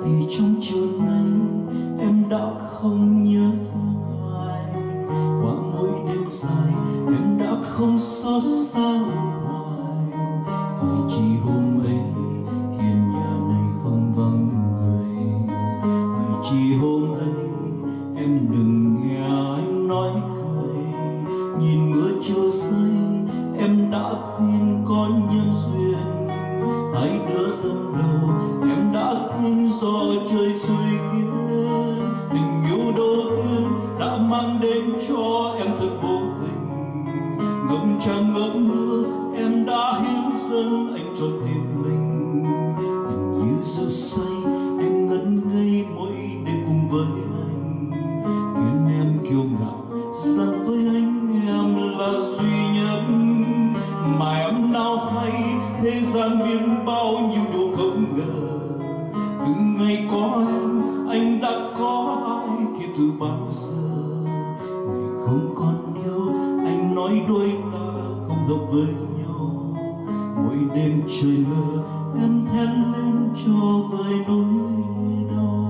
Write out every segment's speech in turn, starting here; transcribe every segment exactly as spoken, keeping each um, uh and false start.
thì trong chốn này em đã không nhớ thương ai. Qua mỗi đêm dài em đã không xót xa hoài. Phải chỉ hôm ấy hiên nhà này không vắng người. Phải chỉ hôm ấy em đừng nghe anh nói cười. Nhìn mưa trôi rơi em đã tin có nhân duyên. Hai đứa tâm đầu em đã tin do trời xui khiến. Tình yêu đầu tiên đã mang đến cho em thật vô tình. Ngậm trăng ngậm mưa em đã hiến dâng anh cho tim mình. Tình như rượu say em ngẩn ngây mỗi đêm cùng với anh. Khiến em kiêu ngạo rằng với anh em là duy nhất. Mà em nào hay thế gian biến bao nhiêu điều không ngờ. Từ ngày có em anh đã có ai kia từ bao giờ. Ngày không còn yêu anh nói đôi ta không hợp với nhau. Mỗi đêm trời mưa em thét lên cho vơi nỗi đau.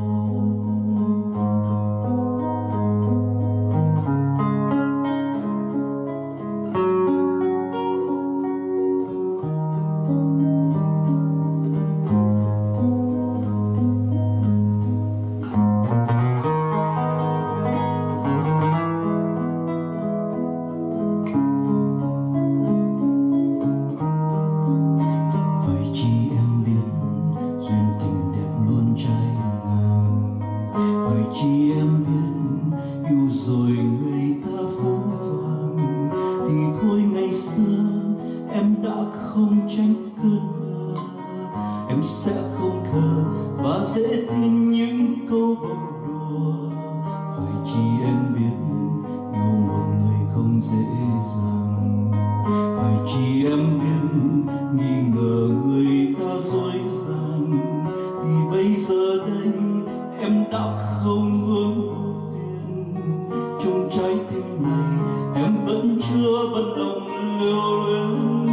Chỉ em biết yêu rồi người ta phũ phàng. Thì thôi ngày xưa em đã không tránh cơn mưa. Em sẽ không khờ và dễ tin những câu bông đùa. Phải chỉ em biết yêu một người không dễ dàng. Phải chỉ em biết nghi ngờ người ta dối gian. Thì bây giờ đây em đã không vương phiền. Trong trái tim này em vẫn chưa bận lòng lưu luyến.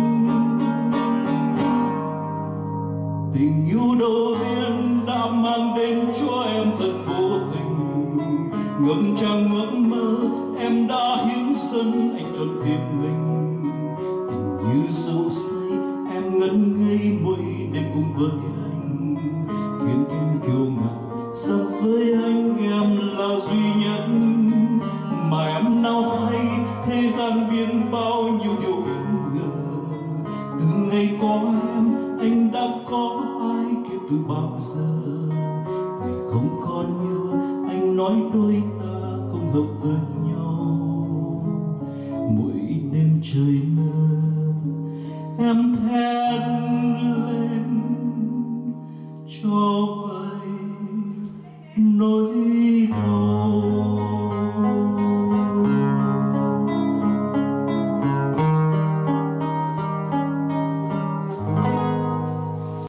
Tình yêu đầu tiên đã mang đến cho em thật vô tình. Ngậm trăng ngậm mơ em đã hiến dâng anh cho tim mình. Tình như rượu say em ngẩn ngây mỗi đêm cùng với anh. Khiến em kiêu ngạo rằng với anh em là duy nhất. Mà em nào hay thế gian biến bao nhiêu điều bất ngờ. Từ ngày có em anh đã có ai kia từ bao giờ. Ngày không còn yêu anh nói đôi ta không hợp với